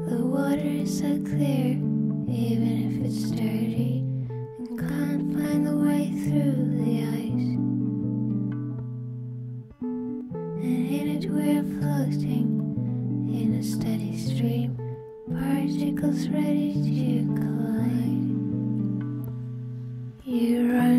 The water is so clear, even if it's dirty, and can't find the way through the ice. And in it we're floating in a steady stream, particles ready to collide. You run